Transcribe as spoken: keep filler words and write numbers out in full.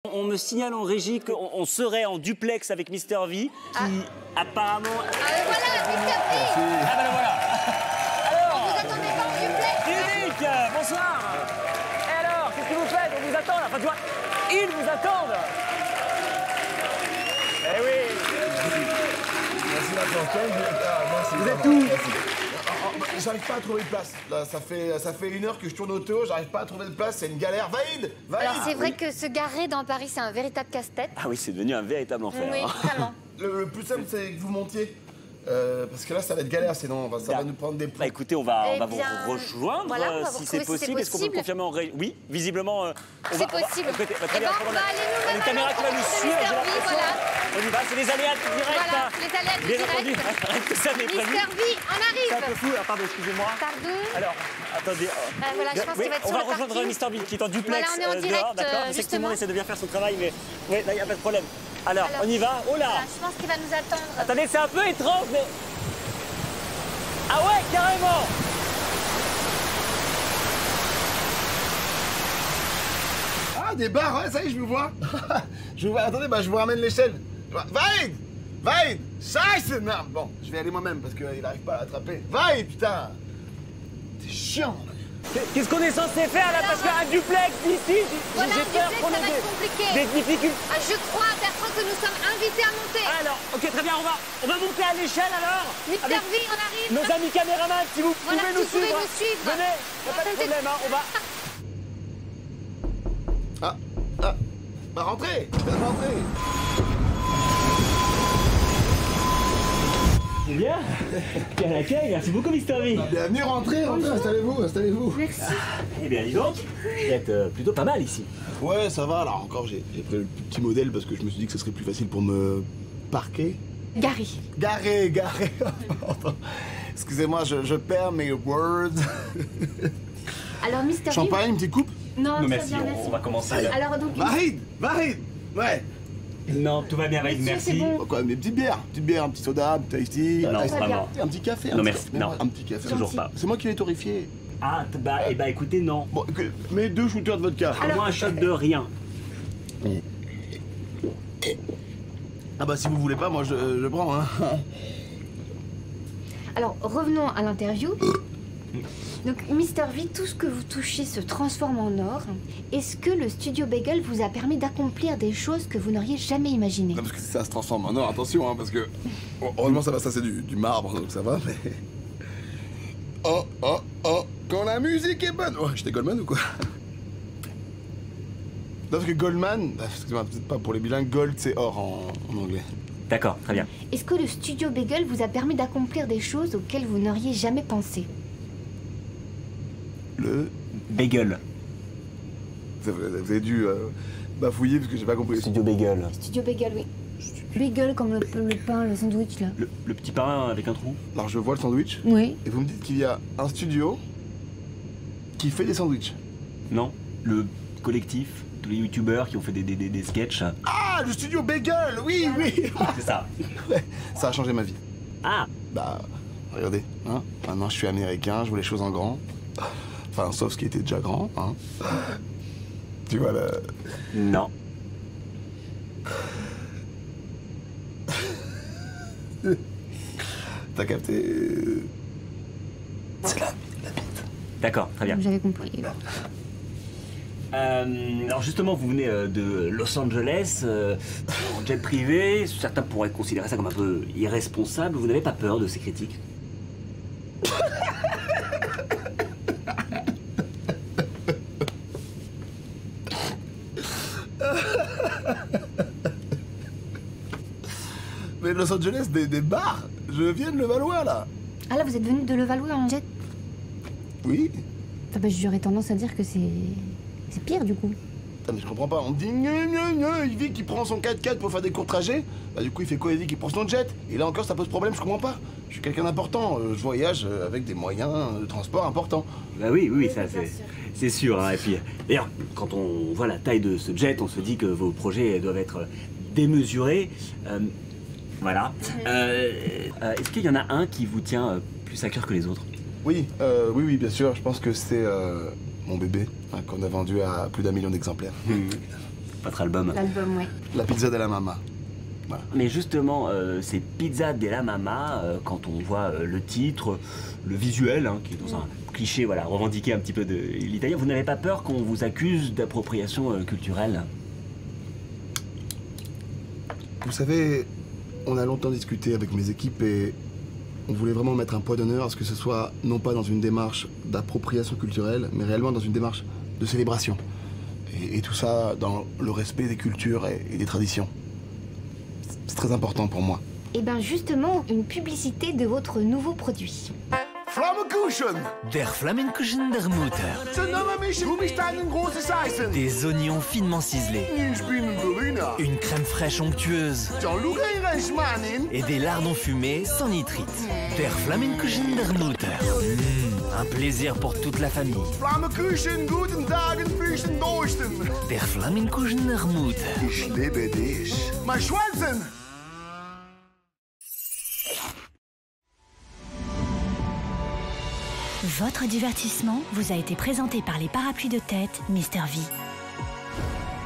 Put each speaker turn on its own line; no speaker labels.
On me signale en régie qu'on on serait en duplex avec Mister V, qui ah. apparemment...
Ah ben voilà, Mister V.
Ah ben le voilà. Alors,
vous attendez pas en duplex?
Eric, bonsoir. Et alors, qu'est-ce que vous faites? On vous attend là. Enfin, tu vois, ils vous attendent. Eh oui.
Merci la Merci.
Vous êtes où?
J'arrive pas à trouver de place. Là, ça fait, ça fait une heure que je tourne autour, j'arrive pas à trouver de place, c'est une galère. Vaïd, Vaïd.
Alors c'est vrai que se garer dans Paris, c'est un véritable casse-tête.
Ah oui, c'est devenu un véritable enfer.
Oui,
hein.
vraiment.
Le, le plus simple, c'est que vous montiez. Euh, parce que là, ça va être galère, sinon va, ça va nous prendre des plombs.
Bah écoutez, on va, on
eh
va
bien,
vous rejoindre
voilà, on va
si
vous
c'est possible. Est-ce qu'on peut le confirmer en ré... Oui, visiblement, euh, on va...
C'est possible.
On va, écoutez, bah, très
eh
bien,
ben, on va aller nous
une caméra qui va nous suivre, j'ai l'impression.
Voilà.
On y va, c'est les aléas du direct.
Voilà,
hein.
les aléas du
Bien
direct.
entendu, rien que ça n'est prévu.
Mister V, on arrive.
C'est un peu fou, ah, pardon, excusez-moi.
Pardon.
Alors, attendez.
Euh, voilà, je pense
oui,
qu'il va être
on
sur
va
le
rejoindre
parking.
Mister V qui est en duplex.
Voilà, on est en
euh,
direct,
dehors, d'accord.
euh,
Effectivement, on
justement.
essaie de bien faire son travail, mais oui, là, il n'y a pas de problème. Alors,
Alors,
on y va. Oh là.
Voilà, je pense qu'il va nous attendre.
Attendez, c'est un peu étrange, mais... Ah ouais, carrément.
Ah, des barres, ouais, ça y est, je vous vois. Je vous vois, attendez, bah, je vous ramène l'échelle. Vaïd, Vaïd, ça c'est non. Bon, je vais aller moi-même parce qu'il n'arrive pas à l'attraper. Vaïd, putain. C'est chiant.
Qu'est-ce qu'on est censé faire là? Parce qu'un duplex ici,
Voilà,
j'ai peur
duplex,
qu'on
ça va
ait
être compliqué.
des, des difficultés.
Ah, je crois, Bertrand, que nous sommes invités à monter.
Alors, ok, très bien, on va, on va monter à l'échelle alors.
Mister
Avec
V, on arrive.
nos amis caméramans, si vous
Voilà,
pouvez
si
nous
vous pouvez
suivre.
nous suivre.
Venez, y a pas de problème, hein, on va...
Ah, ah, bah rentrez, rentrez.
C'est bien. Quel accueil, merci beaucoup Mister V.
Bienvenue, rentrez, rentrez, installez-vous, installez-vous.
Merci.
Eh bien, dis donc, vous êtes euh, plutôt pas mal ici.
Ouais, ça va, alors encore, j'ai pris le petit modèle parce que je me suis dit que ce serait plus facile pour me parquer.
Gary.
Garer, garer. Excusez-moi, je, je perds mes words.
Alors, Mister V.
Champagne, une petite coupe?
Non,
Non,
très
merci,
bien,
on,
merci.
on va commencer.
Alors, donc.
Vaïd, Vaïd. Ouais.
Non, tout va bien, Vaïd,
Monsieur,
merci.
c'est bon.
Bon, quoi, des petites bières, petite bière, un petit soda, un petit iced tea.
Non,
un,
vraiment.
un petit café. Un
Non,
petit
merci,
café.
non.
Un petit café.
Toujours pas.
C'est moi qui l'ai torréfié.
Ah, bah, eh bah écoutez, non.
Bon, que- mets deux shooters de vodka.
Au moins un shot de rien.
Ah bah si vous voulez pas, moi je, je prends, hein.
Alors, revenons à l'interview. Donc, Mister V, tout ce que vous touchez se transforme en or. Est-ce que le studio Bagel vous a permis d'accomplir des choses que vous n'auriez jamais imaginées?
Non, parce que ça se transforme en or, attention, hein, parce que... Bon, heureusement, ça va, ça c'est du, du marbre, donc ça va, mais... Oh, oh, oh, quand la musique est bonne... Ouais, j'étais Goldman ou quoi? Non, parce que Goldman, bah, excusez-moi, peut-être pas pour les bilingues, gold c'est or en, en anglais.
D'accord, très bien.
Est-ce que le studio Bagel vous a permis d'accomplir des choses auxquelles vous n'auriez jamais pensé?
Le...
Bagel.
Vous avez, vous avez dû euh, bafouiller parce que j'ai pas compris.
Studio Bagel.
Studio Bagel, oui. Bagel comme le, le pain, le sandwich, là.
Le, le petit pain avec un trou.
Alors je vois le sandwich,
Oui.
et vous me dites qu'il y a un studio qui fait des sandwichs.
Non, le collectif, tous les youtubeurs qui ont fait des, des, des, des sketchs.
Ah, le studio Bagel, oui, oui.
C'est ça.
Ouais, ça a changé ma vie.
Ah,
Bah, regardez, hein. Maintenant je suis américain, je vois les choses en grand. Enfin, sauf ce qui était déjà grand, hein. Tu vois là.
non.
T'as capté. C'est la, la bite.
D'accord, très bien.
J'avais compris.
Euh, alors justement, vous venez euh, de Los Angeles, euh, en jet privé. Certains pourraient considérer ça comme un peu irresponsable. Vous n'avez pas peur de ces critiques?
Mais Los Angeles, des, des bars. Je viens de Levallois là.
Ah là, vous êtes venu de Levallois en jet?
Oui.
Ah bah, j'aurais tendance à dire que c'est... c'est pire, du coup.
Ah, mais je comprends pas, on me dit gneu gneu gneu, il dit qu'il prend son quatre quatre pour faire des courts trajets. Bah du coup il fait quoi? Il dit qu'il prend son jet. Et là encore ça pose problème, je comprends pas. Je suis quelqu'un d'important, euh, je voyage euh, avec des moyens de transport importants.
Bah oui, oui, ça c'est c'est sûr. Hein. Et puis, d'ailleurs, quand on voit la taille de ce jet, on se dit que vos projets doivent être démesurés. Euh, voilà. Euh, euh, Est-ce qu'il y en a un qui vous tient euh, plus à cœur que les autres?
Oui, euh, oui, oui, bien sûr, je pense que c'est euh, mon bébé, hein, qu'on a vendu à plus d'un million d'exemplaires.
Mmh. votre album.
L'album, ouais.
La pizza de la mama. Voilà.
Mais justement, euh, c'est Pizza della Mama, euh, quand on voit euh, le titre, le visuel, hein, qui est dans un cliché, voilà, revendiqué un petit peu de l'italien, vous n'avez pas peur qu'on vous accuse d'appropriation euh, culturelle?
Vous savez, on a longtemps discuté avec mes équipes et on voulait vraiment mettre un point d'honneur à ce que ce soit non pas dans une démarche d'appropriation culturelle, mais réellement dans une démarche de célébration. Et, et tout ça dans le respect des cultures et, et des traditions. C'est très important pour moi.
Et bien justement, une publicité de votre nouveau produit.
Flammekuchen!
Der Flammekuchen der Mutter. Des oignons finement ciselés. Une crème fraîche onctueuse. Et des lardons fumés sans nitrite. Der Flammekuchen der Mutter. Mmh, un plaisir pour toute la famille.
Flammekuchen, guten Tagen, Füßen Dursten.
Der Flammekuchen der Mutter.
Ich liebe dich. Mein Schwanzen!
Votre divertissement vous a été présenté par les parapluies de tête Mister V.